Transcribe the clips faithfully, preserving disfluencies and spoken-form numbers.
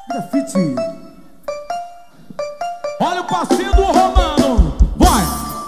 Grafite. Olha o passinho do Romano. Vai!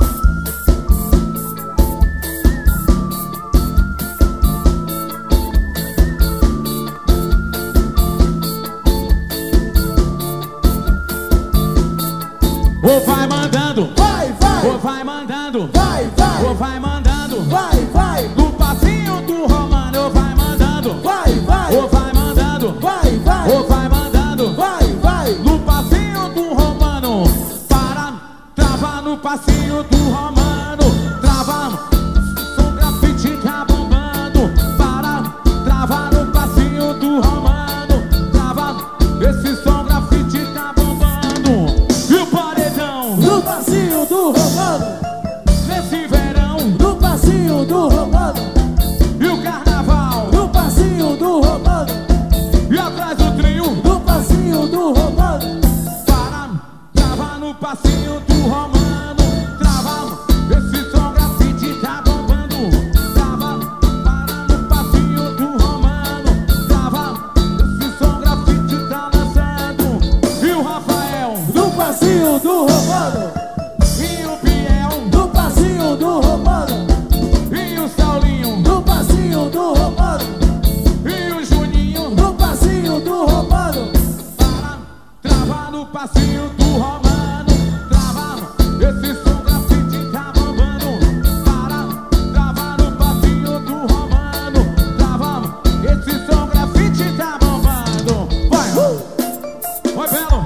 Ou vai mandando, Vai, vai, ou vai mandando, vai, vai, ou vai mandando, vai, vai, no passinho do Romano. Ou vai mandando, vai, vai, ou vai mandando, vai, vai, ou vai mandando, vai, vai. no passinho do Romano. Para, trava no passinho do Romano. Trava, som grafite tá bombando. Para, trava no passinho do Romano. Trava, esse som grafite tá bombando. E o paredão No passinho do Romano, nesse verão. no passinho do Romano, E o carnaval no passinho do Romano, e atrás do trio. no passinho do Romano. Para, trava no passinho do Romano. Trava, esse som grafite tá bombando. Trava, para no passinho do Romano. Trava, esse som grafite tá lançando. E o Rafael, No passinho do Romano, e o Biel, no passinho do Romano, e o Saulinho, no passinho do Romano, e o Juninho. no passinho do Romano. Para, trava no passinho do Romano. Trava, esse som grafite tá bombando. Para, trava no passinho do Romano. Trava, esse som grafite tá bombando. Vai, vai, Belo.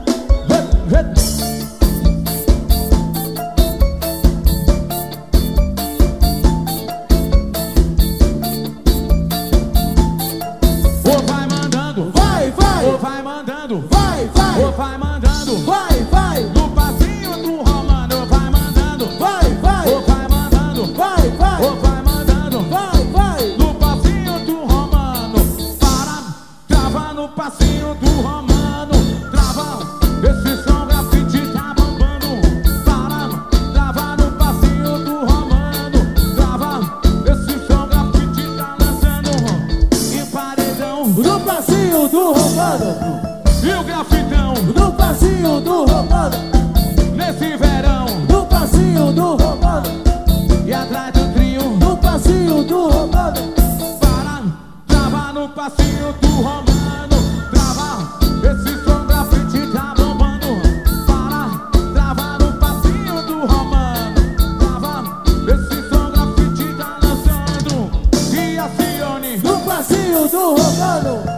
Ou vai mandando, Vai, vai, ou vai mandando, vai, vai, ou vai mandando. vai, vai, No passinho do Romano. Ou vai mandando, vai, vai, ou vai mandando, vai, vai, ou vai mandando. vai, vai. No passinho do Romano. Para, trava no passinho do Romano. Trava, esse som grafite tá bombando. Para, trava no passinho do Romano. Trava, esse som grafite tá lançando. E paredão, No passinho do Romano, e o grafitão, no passinho do Romano, nesse verão. no passinho do Romano, E atrás do trio. no passinho do Romano. Para, trava no passinho do Romano. Trava, esse som grafite tá bombando. Para, trava no passinho do Romano. Trava, esse som grafite tá lançando. E a Cione, No passinho do Romano,